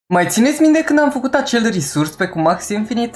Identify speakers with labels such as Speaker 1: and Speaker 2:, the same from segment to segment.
Speaker 1: Mai țineți minte când am făcut acel resource pe cu Max Infinite?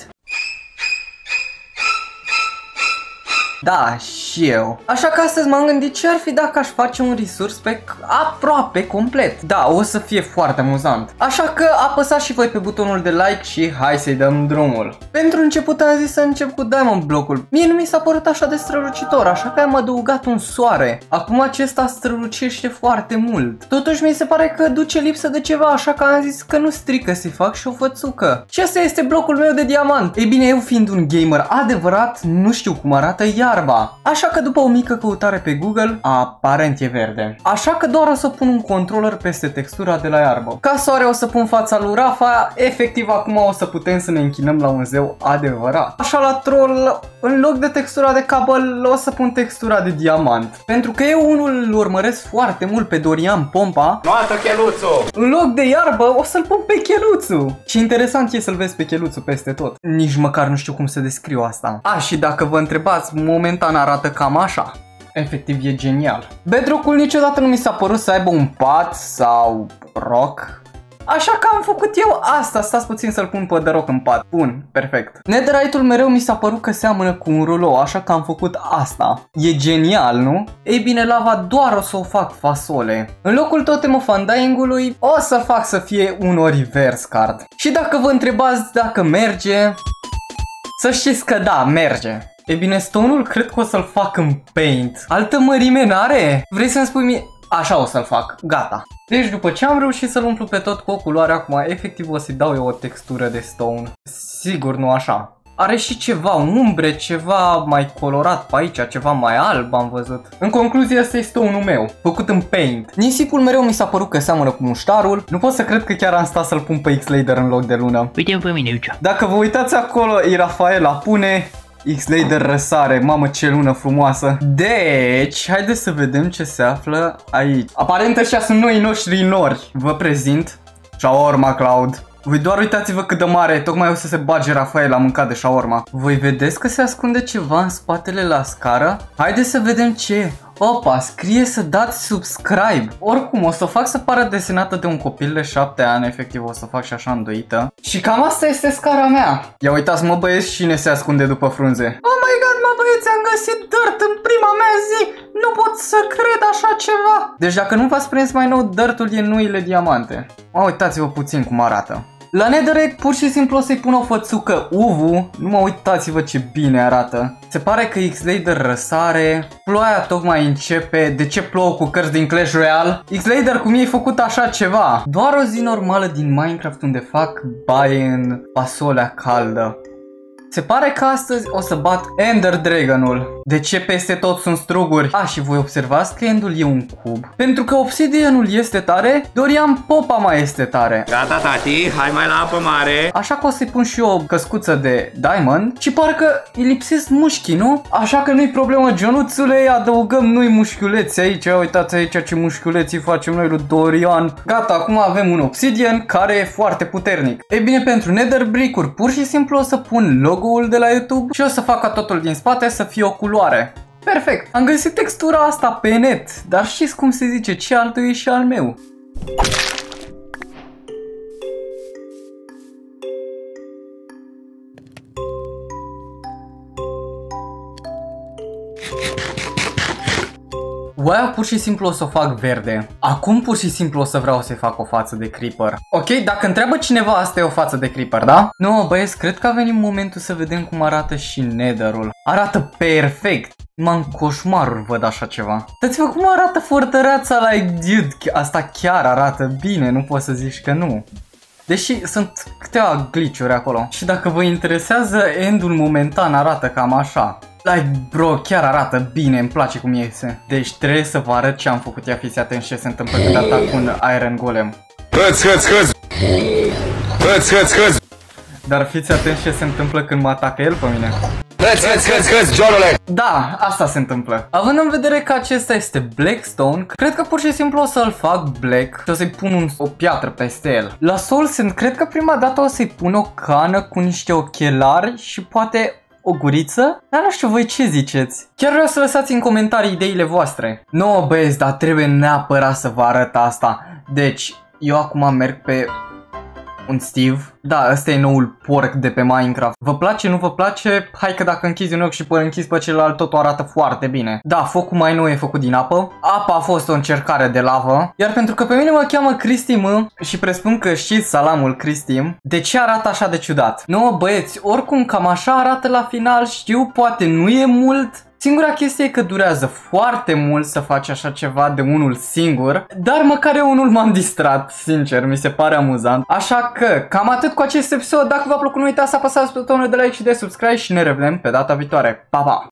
Speaker 1: Da, și eu. Așa că astăzi m-am gândit ce ar fi dacă aș face un resource pack aproape complet. Da, o să fie foarte amuzant. Așa că apăsați și voi pe butonul de like și hai să-i dăm drumul. Pentru început am zis să încep cu Diamond Block-ul. Mie nu mi s-a părut așa de strălucitor, așa că am adăugat un soare. Acum acesta strălucește foarte mult. Totuși mi se pare că duce lipsă de ceva, așa că am zis că nu strică să-i fac și o fățucă. Și asta este blocul meu de diamant. Ei bine, eu fiind un gamer adevărat, nu știu cum arată iarba. Așa că după o mică căutare pe Google, aparent e verde. Așa că doar o să pun un controller peste textura de la iarbă. Ca soare o să pun fața lui Rafa, efectiv acum o să putem să ne închinăm la un zeu adevărat. Așa la troll, în loc de textura de cabel, o să pun textura de diamant. Pentru că eu unul îl urmăresc foarte mult pe Dorian Pompa.
Speaker 2: Noată cheluțul!
Speaker 1: În loc de iarbă, o să-l pun pe cheluțul. Și interesant e să-l vezi pe cheluțul peste tot. Nici măcar nu știu cum să descriu asta. Și dacă vă întrebați, momentan arată cam așa. Efectiv e genial. Bedrock-ul niciodată nu mi s-a părut să aibă un pat sau rock. Așa că am făcut eu asta. Stați puțin să-l pun pe The Rock în pat. Bun, perfect. Netherite-ul mereu mi s-a părut că seamănă cu un rulou, așa că am făcut asta. E genial, nu? Ei bine, lava doar o să o fac fasole. În locul Totem of Undying-ului o să fac să fie un reverse card. Și dacă vă întrebați dacă merge, să știți că da, merge. E bine, stone-ul cred că o să-l fac în paint. Altă mărime n-are? Vrei să-mi spui mie? Așa o să-l fac, gata. Deci după ce am reușit să-l umplu pe tot cu o culoare, acum efectiv o să-i dau eu o textură de stone. Sigur nu așa. Are și ceva umbre, ceva mai colorat pe aici, ceva mai alb am văzut. În concluzie, ăsta e stone-ul meu, făcut în paint. Nisipul mereu mi s-a părut că seamănă cu muștarul. Nu pot să cred că chiar am stat să-l pun pe X-Lader în loc de lună.
Speaker 3: Uite-mi pe mine aici.
Speaker 1: Dacă vă uitați acolo, e Rafaela pune, X-Lader răsare, mamă ce lună frumoasă. Deci, haideți să vedem ce se află aici. Aparent ăștia sunt noi noștri nori. Vă prezint Shawarma Cloud. Voi doar uitați-vă cât de mare, tocmai o să se bage Rafael la mâncat de shawarma. Voi vedeți că se ascunde ceva în spatele la scară? Haideți să vedem ce. Opa, scrie să dați subscribe. Oricum, o să o fac să pară desenată de un copil de 7 ani, efectiv o să fac și așa îndoită. Și cam asta este scara mea. Ia uitați mă băieți, cine se ascunde după frunze. Oh my god, mă băieți, am găsit dirt în prima mea zi. Nu pot să cred așa ceva. Deci dacă nu v-ați prins mai nou, dirtul e noile diamante. Uitați-vă puțin cum arată. La Netherrack pur și simplu o să-i pun o fățucă UV. Nu uitați-vă ce bine arată. Se pare că X-Lader răsare. Ploaia tocmai începe. De ce plouă cu cărți din Clash Royale? X-Lader, cum i-ai făcut așa ceva? Doar o zi normală din Minecraft unde fac baie în fasolea caldă. Se pare că astăzi o să bat Ender Dragon-ul. De ce peste tot sunt struguri? Și voi observați că Endul e un cub. Pentru că Obsidianul este tare, Dorian Popa mai este tare.
Speaker 2: Gata, tati, hai mai la apă mare.
Speaker 1: Așa că o să-i pun și eu o căscuță de Diamond. Și parcă îi lipsesc mușchii, nu? Așa că nu-i problemă, Ionuțule, adăugăm noi mușchiuleți aici. Uitați aici ce mușchiuleți facem noi lui Dorian. Gata, acum avem un Obsidian care e foarte puternic. Ei bine, pentru Nether Brick-uri pur și simplu o să pun logo-ul de la YouTube și o să fac ca totul din spate să fie o culoare. Perfect! Am găsit textura asta pe net, dar știți cum se zice, ce altul e și al meu. Oaia pur și simplu o să o fac verde. Acum pur și simplu o să vreau să-i fac o față de creeper. Ok, dacă întreabă cineva, asta e o față de creeper, da? Nu, băieți, cred că a venit momentul să vedem cum arată și Netherul. Arată perfect. În coșmaruri văd așa ceva. Uitați-vă cum arată fortăreața, like, dude, asta chiar arată bine, nu poți să zici că nu. Deși sunt câteva glitch-uri acolo. Și dacă vă interesează, endul momentan arată cam așa. Like, bro, chiar arată bine, îmi place cum iese. Deci trebuie să vă arăt ce am făcut. Ia fiți atenți ce se întâmplă când atac un Iron Golem. Dar fiți atenți ce se întâmplă când mă atacă el pe mine. Da, asta se întâmplă. Având în vedere că acesta este Blackstone, cred că pur și simplu o să-l fac black și o să-i pun o piatră peste el. La Soul Sand, cred că prima dată o să-i pun o cană cu niște ochelari și poate o guriță? Dar nu știu voi ce ziceți. Chiar vreau să lăsați în comentarii ideile voastre. No, băieți, dar trebuie neapărat să vă arăt asta. Deci, eu acum merg pe Un Steve. Da, ăsta e noul porc de pe Minecraft. Vă place, nu vă place? Hai că dacă închizi un ochi și închizi pe celălalt, totul arată foarte bine. Da, focul mai nou e făcut din apă. Apa a fost o încercare de lavă. Iar pentru că pe mine mă cheamă Cristi M și presupun că știți salamul Cristi, de ce arată așa de ciudat? Nu, băieți, oricum cam așa arată la final, știu, poate nu e mult. Singura chestie e că durează foarte mult să faci așa ceva de unul singur, dar măcar eu unul m-am distrat, sincer, mi se pare amuzant. Așa că, cam atât cu acest episod. Dacă v-a plăcut, nu uitați să apăsați butonul de like și de subscribe și ne revedem pe data viitoare. Pa, pa!